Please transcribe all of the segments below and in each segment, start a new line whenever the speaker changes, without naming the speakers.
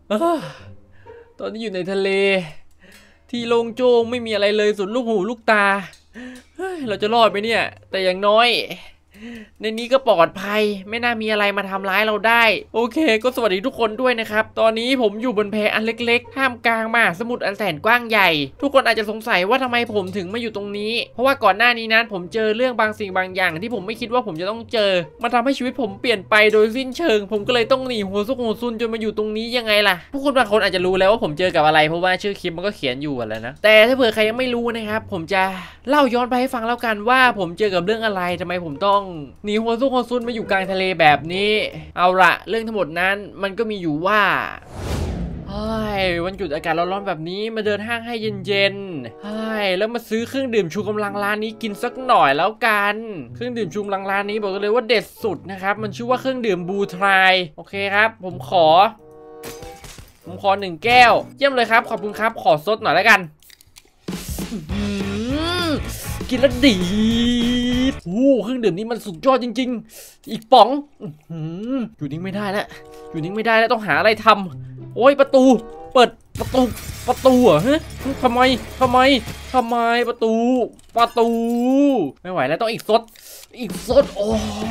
เอ้อตอนนี้อยู่ในทะเลที่โล่งโจ้งไม่มีอะไรเลยสุดลูกหูลูกตาเฮ้ยเราจะรอดไหมเนี่ยแต่อย่างน้อยในนี้ก็ปลอดภัยไม่น่ามีอะไรมาทำร้ายเราได้โอเคก็สวัสดีทุกคนด้วยนะครับตอนนี้ผมอยู่บนแพอันเล็กๆท่ามกลางมหาสมุทรอันแสนกว้างใหญ่ทุกคนอาจจะสงสัยว่าทำไมผมถึงมาอยู่ตรงนี้เพราะว่าก่อนหน้านี้นั้นผมเจอเรื่องบางสิ่งบางอย่างที่ผมไม่คิดว่าผมจะต้องเจอมันทำให้ชีวิตผมเปลี่ยนไปโดยสิ้นเชิงผมก็เลยต้องหนีหัวซุกหัวซุนจนมาอยู่ตรงนี้ยังไงล่ะผู้คนบางคนอาจจะรู้แล้วว่าผมเจอกับอะไรเพราะว่าชื่อคลิปมันก็เขียนอยู่แล้วนะแต่ถ้าเผื่อใครยังไม่รู้นะครับผมจะเล่าย้อนไปให้ฟังแล้วกันว่าผมเจอกับเรื่องอะไรทำไมผมต้องหนีหัวซุกหัวซุนมาอยู่กลางทะเลแบบนี้เอาละเรื่องทั้งหมดนั้นมันก็มีอยู่ว่าวันหยุดอากาศร้อนๆแบบนี้มาเดินห้างให้เย็นๆแล้วมาซื้อเครื่องดื่มชูกำลังร้านนี้กินสักหน่อยแล้วกันเครื่องดื่มชูกำลังร้านนี้บอกเลยว่าเด็ดสุดนะครับมันชื่อว่าเครื่องดื่มบูทรายโอเคครับผมขอ1 แก้วเยี่ยมเลยครับขอบคุณครับขอซดหน่อยแล้วกันกินแล้วดีเครื่องดื่มนี้มันสุดยอดจริงๆอีกป๋องอยู่นิ่งไม่ได้แล้วต้องหาอะไรทำโอ้ยประตูเปิดประตูเหรอฮะทำไมประตูไม่ไหวแล้วต้องอีกซดโอ้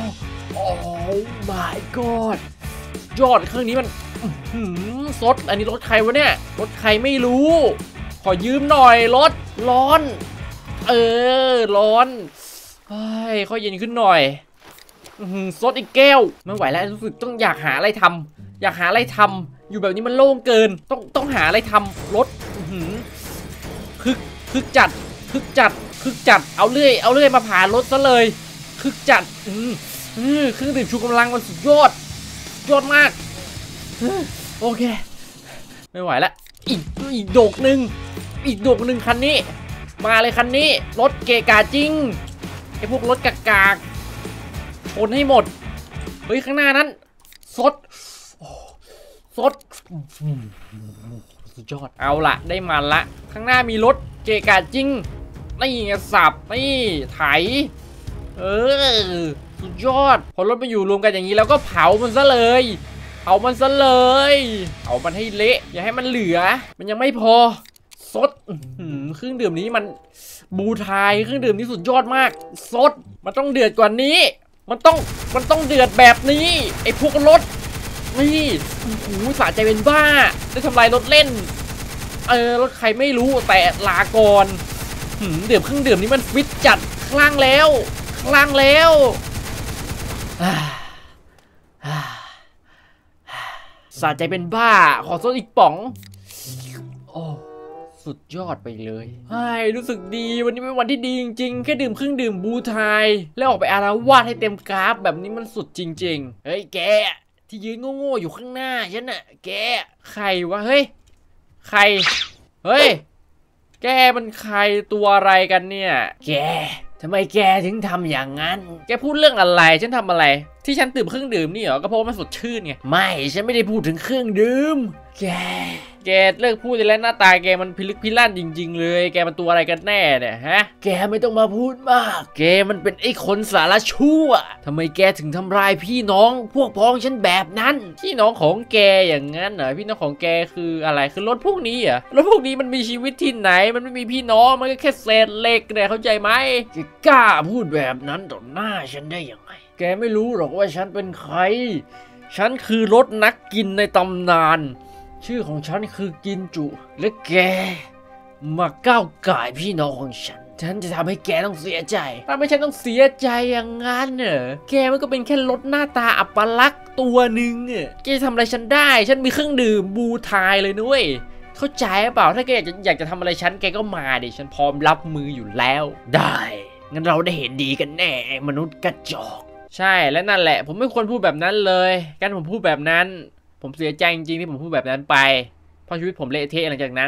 my god ยอดเครื่องนี้มันซดอันนี้รถใครวะเนี่ยรถใครไม่รู้ขอยืมหน่อยรถร้อนร้อนค่อยเย็นขึ้นหน่อยซดอีกแก้วไม่ไหวแล้วรู้สึกต้องอยากหาอะไรทำอยู่แบบนี้มันโล่งเกินต้องหาอะไรทำรถคึกจัดเอาเลื่อยมาผ่ารถซะเลยคึกจัดเครื่องดื่มชูกำลังมันสุดยอดมากโอเคไม่ไหวแล้วอีกโดกหนึ่งคันนี้มาเลยคันนี้รถเกะกะจริงไอพวกรถกากชนให้หมดเฮ้ยข้างหน้านั้นซดสุดยอดเอาละได้มันละข้างหน้ามีรถเกะกะจริงนี่ไงสับนี่ไถสุดยอดพอรถมาอยู่รวมกันอย่างนี้แล้วก็เผามันซะเลยเอามันให้เละอย่าให้มันเหลือมันยังไม่พอซดเครื่องดื่มนี้มันบูทายเครื่องดื่มนี้สุดยอดมากซดมันต้องเดือดกว่านี้มันต้องเดือดแบบนี้ไอ้พวกรถนี่สะใจเป็นบ้าได้ทำลายรถเล่นรถใครไม่รู้แต่ลาก่อนดื่มเครื่องดื่มนี้มันฟิตจัดคลั่งแล้วสะใจเป็นบ้าขอซดอีกป๋องโอ้สุดยอดไปเลยรู้สึกดีวันนี้เป็นวันที่ดีจริงๆแค่ดื่มเครื่องดื่มบูทายแล้วออกไปอาละวาดให้เต็มกราฟแบบนี้มันสุดจริงๆเฮ้ยแกที่ยืนโง่ๆอยู่ข้างหน้าฉันน่ะแกใครวะเฮ้ยใครเฮ้ยแกมันใครตัวอะไรกันเนี่ยแกทำไมแกถึงทำอย่างนั้นแกพูดเรื่องอะไรฉันทำอะไรที่ฉันดื่มเครื่องดื่มนี่เหรอก็เพราะมันสดชื่นไงไม่ฉันไม่ได้พูดถึงเครื่องดื่มแกเลิกพูดแล้วหน้าตาแกมันพิลึกพิลั่นจริงๆเลยแกมันตัวอะไรกันแน่เนี่ยฮะแกไม่ต้องมาพูดมากแกมันเป็นไอ้คนสารชั่วทำไมแกถึงทำร้ายพี่น้องพวกพ้องฉันแบบนั้นพี่น้องของแกอย่างนั้นเหรอพี่น้องของแกคืออะไรคือรถพวกนี้เหรอรถพวกนี้มันมีชีวิตที่ไหนมันไม่มีพี่น้องมันก็แค่เศษเหล็กเนี่ยเข้าใจไหมแกกล้าพูดแบบนั้นต่อหน้าฉันได้ยังไงแกไม่รู้หรอกว่าฉันเป็นใครฉันคือรถนักกินในตำนานชื่อของฉันคือกินจุและแกมาก้าวก่ายพี่น้องของฉันจะทำให้แกต้องเสียใจทำให้ฉันต้องเสียใจอย่างนั้นเหรอแกมันก็เป็นแค่รถหน้าตาอัปลักษณ์ตัวหนึ่งแกทำอะไรฉันได้ฉันมีเครื่องดื่มบูทายเลยนุ้ยเข้าใจเปล่าถ้าแกอยากจะทำอะไรฉันแกก็มาดิฉันพร้อมรับมืออยู่แล้วได้งั้นเราได้เห็นดีกันแน่มนุษย์กระจอกใช่และนั่นแหละผมไม่ควรพูดแบบนั้นเลยการผมพูดแบบนั้นผมเสียใจจริงๆที่ผมพูดแบบนั้นไปเพราะชีวิตผมเละเทะหลังจากนั้น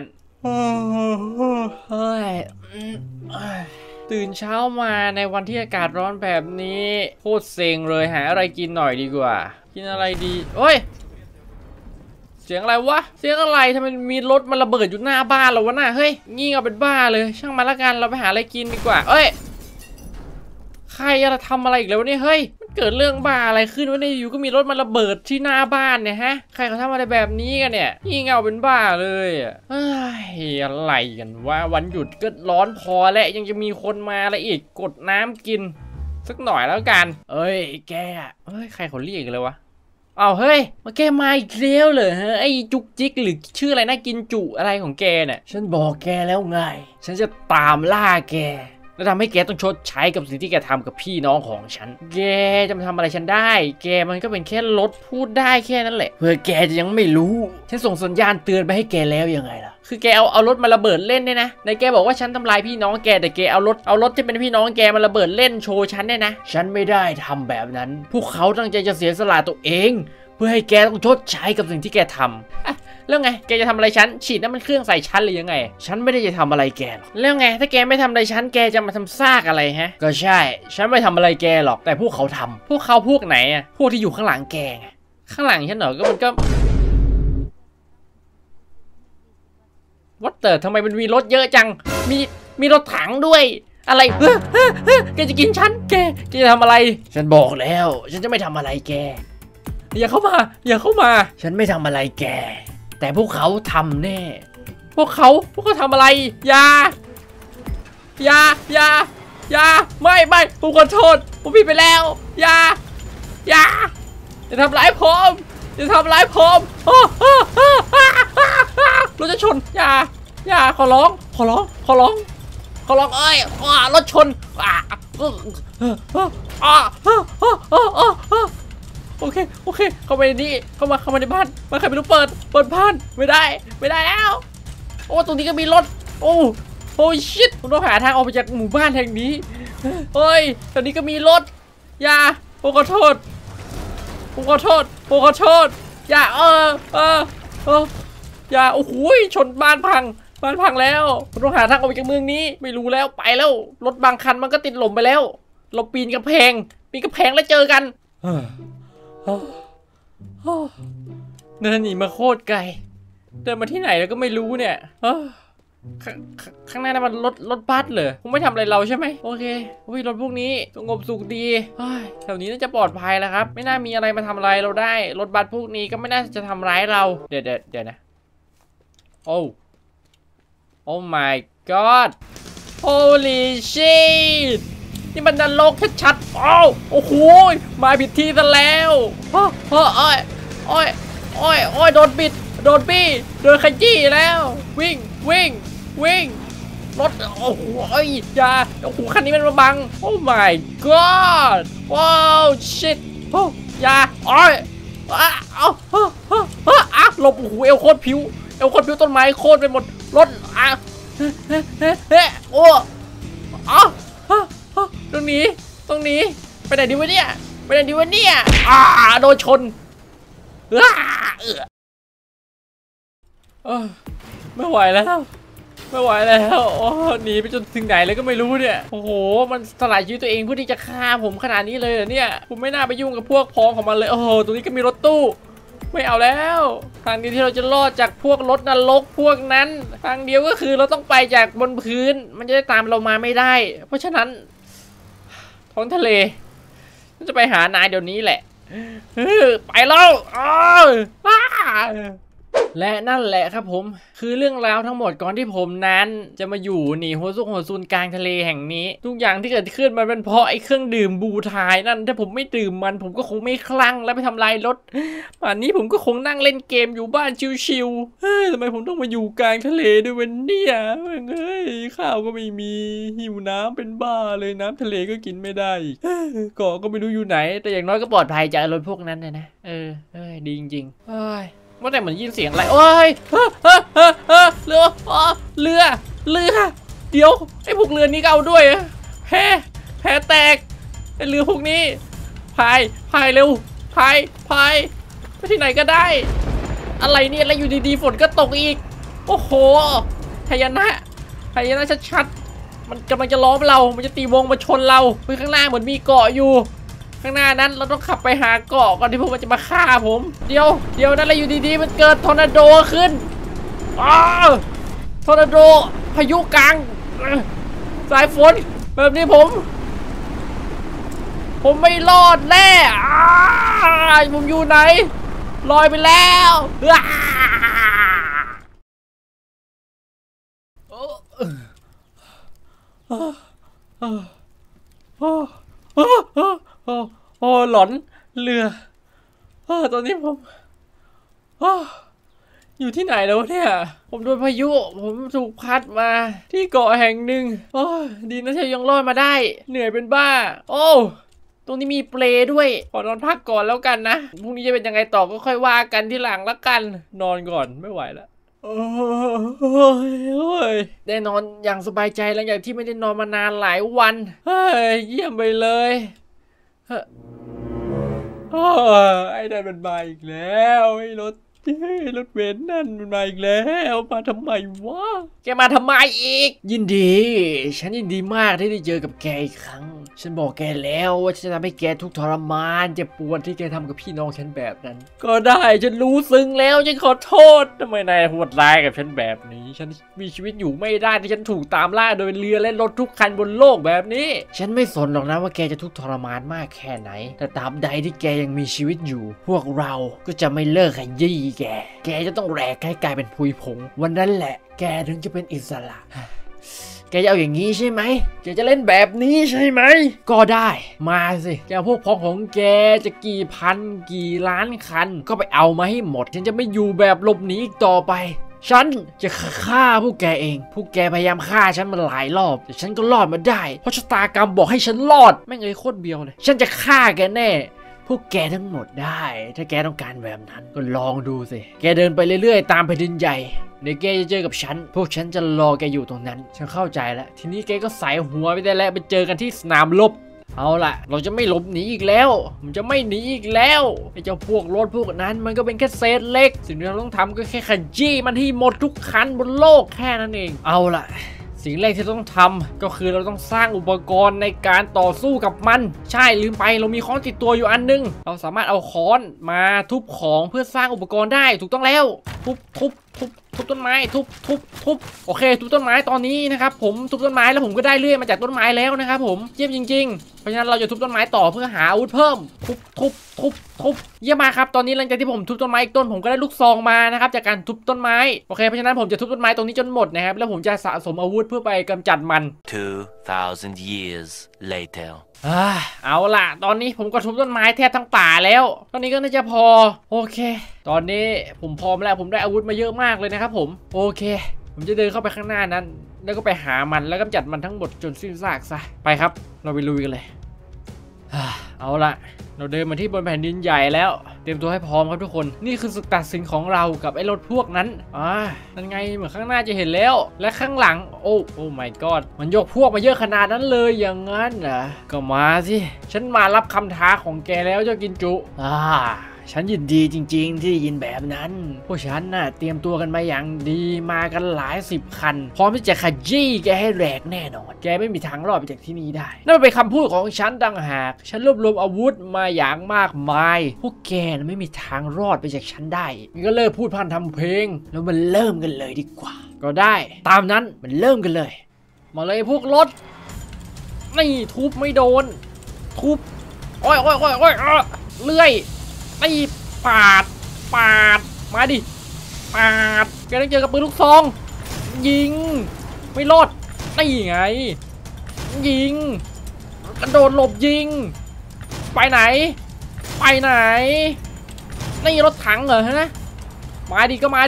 ตื่นเช้ามาในวันที่อากาศร้อนแบบนี้โคตรเซ็งเลยหาอะไรกินหน่อยดีกว่ากินอะไรดีโอ้ยเสียงอะไรวะเสียงอะไรทำไมมีรถมันระเบิดอยู่หน้าบ้านเราวะน่ะเฮ้ยงี่เอาเป็นบ้าเลยช่างมันละกันเราไปหาอะไรกินดีกว่าเอ้ยใครอะไรทำอะไรอีกแล้วเนี่ยเฮ้ยมันเกิดเรื่องบ้าอะไรขึ้นวะเนี่ยอยู่ก็มีรถมาระเบิดที่หน้าบ้านเนี่ยฮะใครเขาทำอะไรแบบนี้กันเนี่ยงี่เง่าเป็นบ้าเลยอ่ะอะไรกันว่าวันหยุดก็ร้อนพอแล้วยังจะมีคนมาอะไรอีกกดน้ำกินสักหน่อยแล้วกันเอ้ยแกเฮ้ยใครเขาเรียกกันเลยวะเอาเฮ้ยมาแกมาอีกแล้วเหรอฮะไอ้จุกจิกหรือชื่ออะไรนะกินจุอะไรของแกเนี่ยฉันบอกแกแล้วไงฉันจะตามล่าแกแล้วทำให้แกต้องชดใช้กับสิ่งที่แกทำกับพี่น้องของฉันแกจะมาทำอะไรฉันได้แกมันก็เป็นแค่รถพูดได้แค่นั้นแหละเพื่อแกจะยังไม่รู้ฉันส่งสัญญาณเตือนไปให้แกแล้วยังไงล่ะคือแกเอารถมาระเบิดเล่นเนี่ยนะในแกบอกว่าฉันทำลายพี่น้องแกแต่แกเอารถที่เป็นพี่น้องแกมาระเบิดเล่นโชว์ฉันเนี่ยนะฉันไม่ได้ทำแบบนั้นพวกเขาตั้งใจจะเสียสละตัวเองเพื่อให้แกต้องชดใช้กับสิ่งที่แกทำแล้วไงแกจะทำอะไรฉันฉีดน้ำมันเครื่องใส่ฉันหรือยังไงฉันไม่ได้จะทำอะไรแกหรอกแล้วไงถ้าแกไม่ทำอะไรฉันแกจะมาทำซากอะไรฮะก็ใช่ฉันไม่ทำอะไรแกหรอกแต่พวกเขาทำพวกเขาพวกไหนอะพวกที่อยู่ข้างหลังแกไงข้างหลังฉันเหรอก็มันก็วัดเตอร์ทำไมมันมีรถเยอะจังมีรถถังด้วยอะไรแกจะกินฉันแกจะทำอะไรฉันบอกแล้วฉันจะไม่ทำอะไรแกอย่าเข้ามาฉันไม่ทำอะไรแกแต่พวกเขาทำแน่พวกเขาทำอะไรอย่าไม่ผมขอโทษผมผิดไปแล้วอย่าทำร้ายผมรถจะชนอย่าขอร้องเอ้ยรถชนโอเคเข้าไปในนี้เข้ามาในบ้านมาใครไม่รู้เปิดบ้านไม่ได้แล้วโอ้ตรงนี้ก็มีรถโอ้ชิตผมต้องหาทางออกไปจากหมู่บ้านแห่งนี้เฮ้ยตรงนี้ก็มีรถอย่าผมขอโทษอย่าอย่าโอ้โหชนบ้านพังแล้วผมต้องหาทางออกไปจากเมืองนี้ไม่รู้แล้วไปแล้วรถบางคันมันก็ติดหล่มไปแล้วเราปีนกำแพงแล้วเจอกันเดินหนีมาโคตรไกลเดินมาที่ไหนแล้วก็ไม่รู้เนี่ยข้างหน้านั้นมันรถบัสเหรอคงไม่ทำอะไรเราใช่ไหมโอเครถพวกนี้สงบสุขดีแถวนี้น่าจะปลอดภัยแล้วครับไม่น่ามีอะไรมาทำอะไรเราได้รถบัสพวกนี้ก็ไม่น่าจะทำร้ายเราเดี๋ยวนะโอ้ my god holy shit นี่มันนรกชัดๆโอ้โหมาผิดที่ซะแล้วโอ้ยโดนบี้โดนขยี้แล้ววิ่งรถโอ้โหอย่าโอ้โหคันนี้มันมาบังโอ้ my god ว้าว shit อย่าหลบโอ้โหเอวโคตรผิวต้นไม้โคตรไปหมดรถโอ้ตรงนี้ไปไหนดีวะเนี่ยโดนชนไม่ไหวแล้วโอ้หนีไปจนถึงไหนเลยก็ไม่รู้เนี่ยโอ้โหมันสลายชีวิตตัวเองเพื่อที่จะฆ่าผมขนาดนี้เลยเหรอเนี่ยผมไม่น่าไปยุ่งกับพวกพ้องของมันเลยโอ้โหตรงนี้ก็มีรถตู้ไม่เอาแล้วทางเดียวที่เราจะรอดจากพวกรถนรกพวกนั้นทางเดียวก็คือเราต้องไปจากบนพื้นมันจะได้ตามเรามาไม่ได้เพราะฉะนั้นท้องทะเลจะไปหานายเดี๋ยวนี้แหละไปแล้วและนั่นแหละครับผมคือเรื่องราวทั้งหมดก่อนที่ผมนั้นจะมาอยู่นี่หัวซุนกลางทะเลแห่งนี้ทุกอย่างที่เกิดขึ้นมันเป็นเพราะไอ้เครื่องดื่มบูทายนั่นถ้าผมไม่ดื่มมันผมก็คงไม่คลั่งและไปทำลายรถป่านนี้ผมก็คงนั่งเล่นเกมอยู่บ้านชิวๆทำไมผมต้องมาอยู่กลางทะเลด้วยวันนี้ข้าวก็ไม่มีหิวน้ำเป็นบ้าเลยน้ำทะเลก็กินไม่ได้เกาะก็ไม่รู้อยู่ไหนแต่อย่างน้อยก็ปลอดภัยจากรถพวกนั้นนะดีจริงๆว่าแต่เหมือนยินเสียงอะไรโอ้ยเรือเดี๋ยวไอ้พวกเรือนี้ก็เอาด้วยแพแตกไอ้เรือพวกนี้พายเร็วพายไปที่ไหนก็ได้อะไรเนี่ยแล้วอยู่ดีๆฝนก็ตกอีกโอ้โหพญานาคชัดๆมันกำลังจะล้อมเรามันจะตีวงมาชนเราไปข้างหน้าเหมือนมีเกาะอยู่ข้างหน้านั้นเราต้องขับไปหาเกาะก่อนที่พวกมันจะมาฆ่าผมเดี๋ยวนั่นอะไรอยู่ดีๆมันเกิดทอร์นาโดขึ้นทอร์นาโดพายุกลางสายฝนแบบนี้ผมผมไม่รอดแน่ผมอยู่ไหนลอยไปแล้วโอ้หลอนเรือตอนนี้ผมอยู่ที่ไหนแล้วเนี่ยผมโดนพายุผมถูกพัดมาที่เกาะแห่งหนึ่งดีนะที่ยังรอดมาได้เหนื่อยเป็นบ้าโอ้ตรงนี้มีเปลด้วยขอนอนพักก่อนแล้วกันนะพรุ่งนี้จะเป็นยังไงต่อก็ค่อยว่ากันที่หลังแล้วกันนอนก่อนไม่ไหวแล้วได้นอนอย่างสบายใจหลังจากที่ไม่ได้นอนมานานหลายวันเยี่ยมไปเลยไอ้นั่นมันมาอีกแล้วไอ้รถเบนซ์นั่นมันมาอีกแล้วมาทำไมวะแกมาทำไมอีกยินดีฉันยินดีมากที่ได้เจอกับแกอีกครั้งฉันบอกแกแล้วว่าฉันจะทำให้แกทุกข์ทรมานเจ็บปวดที่แกทำกับพี่น้องฉันแบบนั้นก็ได้ฉันรู้ซึ้งแล้วฉันขอโทษทำไมนายโหดร้ายกับฉันแบบนี้ฉันมีชีวิตอยู่ไม่ได้ที่ฉันถูกตามล่าโดยเรือและรถทุกคันบนโลกแบบนี้ฉันไม่สนหรอกนะว่าแกจะทุกข์ทรมานมากแค่ไหนแต่ตราบใดที่แกยังมีชีวิตอยู่พวกเราก็จะไม่เลิกขยี้แกจะต้องแหลกให้กลายเป็นพุยผงวันนั้นแหละแกถึงจะเป็นอิสระแกจะเอาอย่างนี้ใช่ไหมแกจะเล่นแบบนี้ใช่ไหมก็ได้มาสิแกพวกพ้องของแกจะกี่พันกี่ล้านคันก็ไปเอามาให้หมดฉันจะไม่อยู่แบบหลบหนีอีกต่อไปฉันจะฆ่าพวกแกเองพวกแกพยายามฆ่าฉันมาหลายรอบแต่ฉันก็รอดมาได้เพราะชะตากรรมบอกให้ฉันรอดแม่งโคตรเบียวเลยฉันจะฆ่าแกแน่พวกแกทั้งหมดได้ถ้าแกต้องการแบบนั้นก็ลองดูสิแกเดินไปเรื่อยๆตามแผ่นดินใหญ่เดี๋ยวแกจะเจอกับฉันพวกฉันจะรอแกอยู่ตรงนั้นฉันเข้าใจแล้วทีนี้แกก็ใส่หัวไปได้แล้วไปเจอกันที่สนามรบเอาล่ะเราจะไม่หลบหนีอีกแล้วมันจะไม่หนีอีกแล้วไอ้เจ้าพวกรถพวกนั้นมันก็เป็นแค่เศษเล็กสิ่งที่เราต้องทำก็แค่ขยี้มันที่หมดทุกคันบนโลกแค่นั้นเองเอาล่ะสิ่งแรกที่ต้องทำก็คือเราต้องสร้างอุปกรณ์ในการต่อสู้กับมันใช่ลืมไปเรามีค้อนติดตัวอยู่อันนึงเราสามารถเอาค้อนมาทุบของเพื่อสร้างอุปกรณ์ได้ถูกต้องแล้วทุบต้นไม้ทุบโอเคทุบต้นไม้ตอนนี้นะครับผมทุบต้นไม้แล้วผมก็ได้เลื่อยมาจากต้นไม้แล้วนะครับผมเยี่ยมจริงๆเพราะฉะนั้นเราจะทุบต้นไม้ต่อเพื่อหาอาวุธเพิ่มทุบเยี่ยมมากครับตอนนี้หลังจากที่ผมทุบต้นไม้อีกต้นผมก็ได้ลูกซองมานะครับจากการทุบต้นไม้โอเคเพราะฉะนั้นผมจะทุบต้นไม้ตรงนี้จนหมดนะครับแล้วผมจะสะสมอาวุธเพื่อไปกำจัดมัน
2,000 years later
เอาล่ะตอนนี้ผมก็ทุบต้นไม้แทบทั้งป่าแล้วตอนนี้ก็น่าจะพอโอเคตอนนี้ผมพร้อมแล้วผมได้อาวุธมาเยอะมากเลยนะครับผมโอเคผมจะเดินเข้าไปข้างหน้านั้นแล้วก็ไปหามันแล้วกำจัดมันทั้งหมดจนสิ้นซากซะไปครับเราไปลุยกันเลยเอาล่ะเราเดินมาที่บนแผ่นดินใหญ่แล้วเตรียมตัวให้พร้อมครับทุกคนนี่คือศึกตัดสินของเรากับไอ้รถพวกนั้นนั่นไงเหมือนข้างหน้าจะเห็นแล้วและข้างหลังโอ้ my god มันยกพวกมาเยอะขนาดนั้นเลยอย่างนั้นนะก็มาสิฉันมารับคำท้าของแกแล้วเจ้ากินจุฉันยินดีจริงๆที่ได้ยินแบบนั้นพวกฉันน่ะเตรียมตัวกันมาอย่างดีมากันหลาย10 คันพร้อมที่จะขยี้แกให้แหลกแน่นอนแกไม่มีทางรอดไปจากที่นี่ได้นั่นเป็นคำพูดของฉันต่างหากฉันรวบรวมอาวุธมาอย่างมากมายพวกแกไม่มีทางรอดไปจากฉันได้งั้นก็เลิกพูดพันทำเพลงแล้วมันเริ่มกันเลยดีกว่าก็ได้ตามนั้นมันเริ่มกันเลยมาเลยพวกรถนี่ทุบไม่โดนทุบโอ้ยเลื่อยตีปาดมาดิปาดแกต้องเจอกับปืนลูกซองยิงไม่รอดนี่ไงยิงกระโดดหลบยิงไปไหนนี่รถถังเหรอฮะมาดิก็มา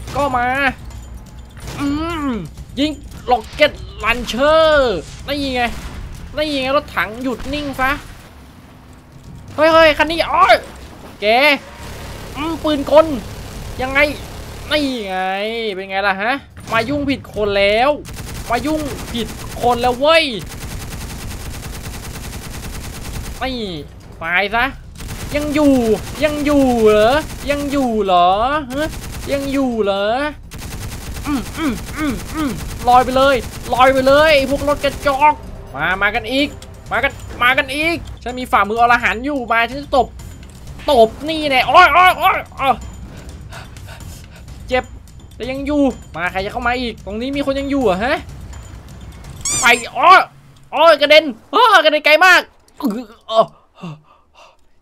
ยิงล็อกเก็ตลันเชอร์นี่ไงรถถังหยุดนิ่งซะเฮ้ยคันนี้อ้อยแกปืนกลยังไงนี่ไงเป็นไงล่ะฮะมายุ่งผิดคนแล้วเว้ยนี่ตายซะยังอยู่เหรอฮะยังอยู่เหรอลอยไปเลยพวกรถกระจอกมากันอีกฉันมีฝ่ามืออรหันต์อยู่มาฉันจะตบนี่แน่โอ้ยเจ็บแต่ยังอยู่มาใครจะเข้ามาอีกตรงนี้มีคนยังอยู่ฮะไปกระเด็นไกลมาก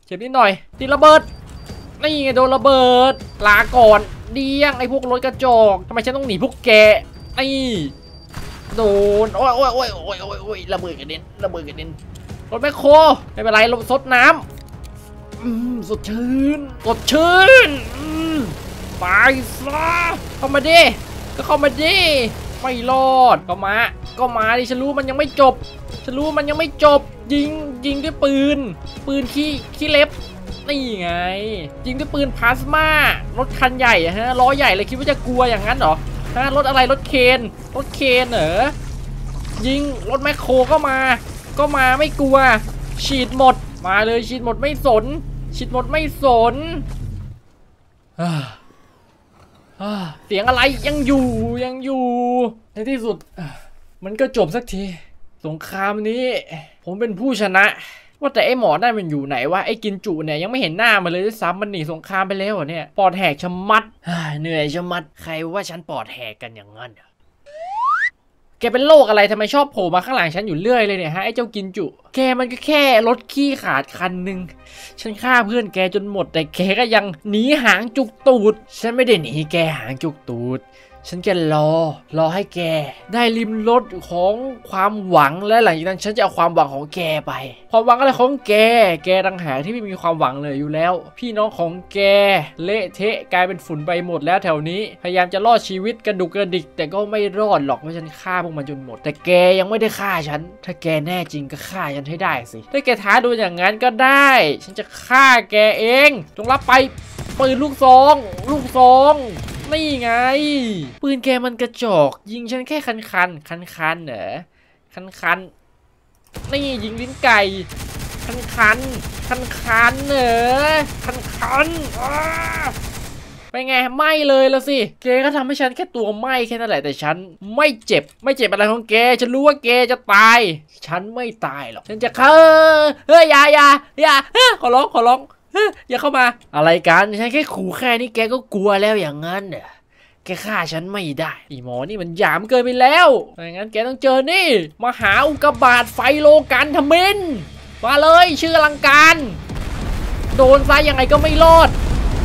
เจ็บนิดหน่อยติดระเบิดนี่ไงโดนระเบิดลาก่อนเดี้ยงไอ้พวกรถกระจอกทำไมฉันต้องหนีพวกแกนี่โดนโอ้ยระเบิดกระเด็นรถแมคโครไม่เป็นไรลมซดน้ำสดชื่นไปซะเข้ามาดิก็เข้ามาดิไม่รอดก็มาดิฉันรู้มันยังไม่จบยิงด้วยปืนขี้เล็บนี่ไงยิงด้วยปืนพลาสมารถคันใหญ่ฮะล้อใหญ่เลยคิดว่าจะกลัวอย่างนั้นเหรอฮะรถอะไรรถเคนเหรอยิงรถแมคโครก็มาไม่กลัวฉีดหมดมาเลยฉีดหมดไม่สนเสียงอะไรยังอยู่ในที่สุดมันก็จบสักทีสงครามนี้ผมเป็นผู้ชนะว่าแต่ไอ้หมอนั่นมันอยู่ไหนวะไอ้กินจุเนี่ยยังไม่เห็นหน้ามันเลยด้วยซ้ำมันหนีสงครามไปแล้วเนี่ยปอดแหกชะมัดเหนื่อยชะมัดใครว่าฉันปอดแหกกันอย่างนั้นแกเป็นโรคอะไรทำไมชอบโผล่มาข้างหลังฉันอยู่เรื่อยเลยเนี่ยฮะไอ้เจ้ากินจุแกมันก็แค่รถขี้ขาดคันหนึ่งฉันฆ่าเพื่อนแกจนหมดแต่แกก็ยังหนีหางจุกตูดฉันไม่ได้หนีแกหางจุกตูดฉันแค่รอให้แกได้ริมรสของความหวังและหลังจากนั้นฉันจะเอาความหวังของแกไปความหวังอะไรของแกต่างหากที่ไม่มีความหวังเลยอยู่แล้วพี่น้องของแกเละเทะกลายเป็นฝุ่นไปหมดแล้วแถวนี้พยายามจะรอดชีวิตกระดุกกระดิกแต่ก็ไม่รอดหรอกเพราะฉันฆ่าพวกมันจนหมดแต่แกยังไม่ได้ฆ่าฉันถ้าแกแน่จริงก็ฆ่าฉันให้ได้สิถ้าแกท้าโดนอย่างนั้นก็ได้ฉันจะฆ่าแกเองจงรับไปปืนลูกซองนี่ไงปืนแกมันกระจอกยิงฉันแค่คันเหรอคันนี่ยิงลิ้นไก่คันเหรอคันไปไงไม่เลยละสิแกก็ทำให้ฉันแค่ตัวไหม้แค่นั้นแหละแต่ฉันไม่เจ็บอะไรของแกฉันรู้ว่าแกจะตายฉันไม่ตายหรอกฉันจะอย่าขอร้องอย่าเข้ามาอะไรกันฉันแค่ขู่แค่นี้แกก็กลัวแล้วอย่างนั้นเหรอแกฆ่าฉันไม่ได้อีหมอนี่มันหยามเกินไปแล้วอย่างนั้นแกต้องเจอนี่มหาอุกกาบาตไฟโลกันทมิฬมาเลยชื่ออลังการโดนซะยังไงก็ไม่รอด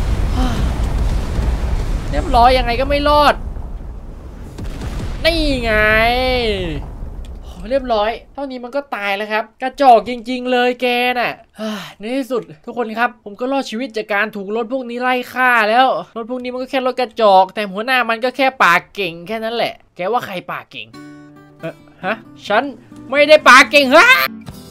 เรียบร้อยยังไงก็ไม่รอดนี่ไงเรียบร้อยเท่านี้มันก็ตายแล้วครับกระจอกจริงๆเลยแกน่ะในที่สุดทุกคนครับผมก็รอดชีวิตจากการถูกรถพวกนี้ไล่ฆ่าแล้วรถพวกนี้มันก็แค่รถกระจอกแต่หัวหน้ามันก็แค่ปากเก่งแค่นั้นแหละแกว่าใครปากเก่งฮะฉันไม่ได้ปากเก่งฮะ